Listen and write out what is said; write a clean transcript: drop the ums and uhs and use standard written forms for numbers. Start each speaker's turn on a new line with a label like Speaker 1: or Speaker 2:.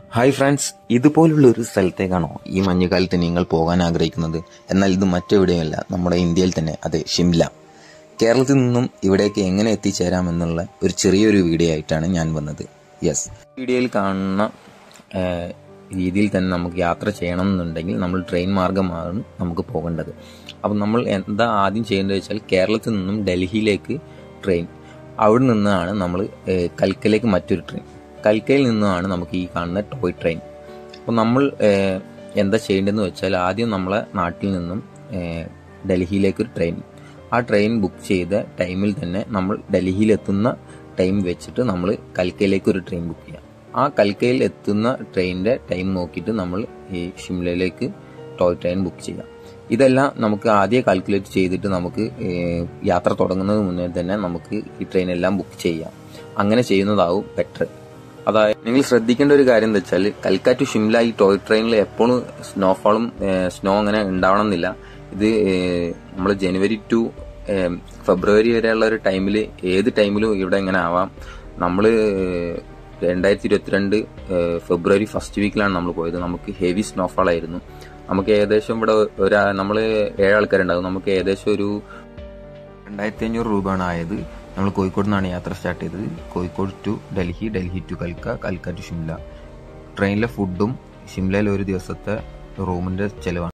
Speaker 1: Hi friends, ഇതുപോലുള്ള ഒരു സ്ഥലത്തേക്കാണോ ഈ മഞ്ഞുകാലത്ത് നിങ്ങൾ പോകാൻ ആഗ്രഹിക്കുന്നത്? എന്നാൽ ഇത് മറ്റെവിടെയുമല്ല, നമ്മുടെ ഇന്ത്യയിൽ തന്നെ, അതെ, ഷിംല. കേരളത്തിൽ നിന്നും ഇവിടേക്ക് എങ്ങനെ എത്തിച്ചേരാമെന്നുള്ള ഒരു ചെറിയൊരു വീഡിയോ ആയിട്ടാണ് ഞാൻ വന്നത്. യെസ്, വീഡിയോയിൽ കാണുന്ന രീതിയിൽ തന്നെ നമുക്ക് യാത്ര ചെയ്യണം എന്നുണ്ടെങ്കിൽ നമ്മൾ ട്രെയിൻ മാർഗമാണ് നമുക്ക് പോകേണ്ടത്. അപ്പം നമ്മൾ എന്താ ആദ്യം ചെയ്യേണ്ടത് വെച്ചാൽ, കേരളത്തിൽ നിന്നും ഡൽഹിയിലേക്ക് ട്രെയിൻ, അവിടെ നിന്നാണ് നമ്മൾ കൽക്കലേക്ക് മറ്റൊരു ട്രെയിൻ, കൽക്കയിൽ നിന്നുമാണ് നമുക്ക് ഈ കാണുന്ന ടോയ് ട്രെയിൻ. അപ്പോൾ നമ്മൾ എന്താ ചെയ്യേണ്ടതെന്ന് വെച്ചാൽ, ആദ്യം നമ്മളെ നാട്ടിൽ നിന്നും ഡൽഹിയിലേക്കൊരു ട്രെയിൻ, ആ ട്രെയിൻ ബുക്ക് ചെയ്ത ടൈമിൽ തന്നെ നമ്മൾ ഡൽഹിയിലെത്തുന്ന ടൈം വെച്ചിട്ട് നമ്മൾ കൽക്കയിലേക്കൊരു ട്രെയിൻ ബുക്ക് ചെയ്യാം. ആ കൽക്കയിൽ എത്തുന്ന ട്രെയിനിൻ്റെ ടൈം നോക്കിയിട്ട് നമ്മൾ ഈ ഷിംലയിലേക്ക് ടോയ് ട്രെയിൻ ബുക്ക് ചെയ്യാം. ഇതെല്ലാം നമുക്ക് ആദ്യം കാൽക്കുലേറ്റ് ചെയ്തിട്ട് നമുക്ക് യാത്ര തുടങ്ങുന്നതിന് മുന്നേ തന്നെ നമുക്ക് ഈ ട്രെയിൻ എല്ലാം ബുക്ക് ചെയ്യാം. അങ്ങനെ ചെയ്യുന്നതാവും ബെറ്റർ. അതായത് നിങ്ങൾ ശ്രദ്ധിക്കേണ്ട ഒരു കാര്യം എന്താ വെച്ചാൽ, കൽക്ക ടു ഷിംല ഈ ടോയ് ട്രെയിനിൽ എപ്പോഴും സ്നോഫോളും സ്നോ അങ്ങനെ ഉണ്ടാവണമെന്നില്ല. ഇത് നമ്മൾ ജനുവരി ടു ഫെബ്രുവരി വരെയുള്ള ഒരു ടൈമിൽ, ഏത് ടൈമിലും ഇവിടെ ഇങ്ങനെ ആവാം. നമ്മൾ 2022 ഫെബ്രുവരി ഫസ്റ്റ് വീക്കിലാണ് നമ്മൾ പോയത്. നമുക്ക് ഹെവി സ്നോഫോൾ ആയിരുന്നു. നമുക്ക് ഏകദേശം ഇവിടെ നമ്മൾ 7 ആൾക്കാരുണ്ടാകും. നമുക്ക് ഏകദേശം ഒരു 2500 രൂപയാണ് ആയത്. നമ്മൾ കോഴിക്കോട് നിന്നാണ് യാത്ര സ്റ്റാർട്ട് ചെയ്തത്. Kozhikode to Delhi, Delhi to കൽക്ക, കൽക്ക to Shimla. ട്രെയിനിലെ ഫുഡും ഷിംലയിൽ ഒരു ദിവസത്തെ റൂമിൻ്റെ ചിലവാണ്.